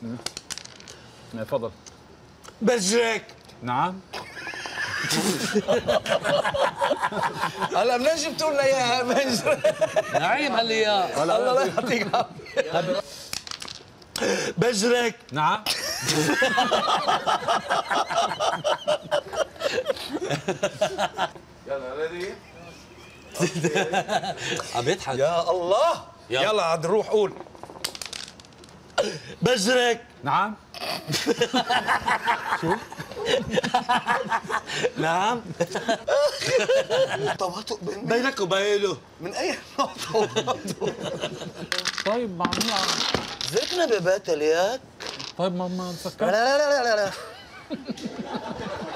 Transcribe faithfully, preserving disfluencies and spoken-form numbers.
تفضل. بجرك. نعم. هلا منين جبتوا لنا اياها بجرك؟ نعيم قال لي اياها. الله لا يعطيك العافيه. بجرك. نعم. يلا ريدي. عم يضحك. يا الله. يلا عاد نروح قول. بجرك. نعم. شو؟ نعم. تواطؤ بينك وبينه. من اي نوع تواطؤ؟ طيب معمول. زرتنا ببيت الياك. طيب ما ما تفكر. لا لا لا لا لا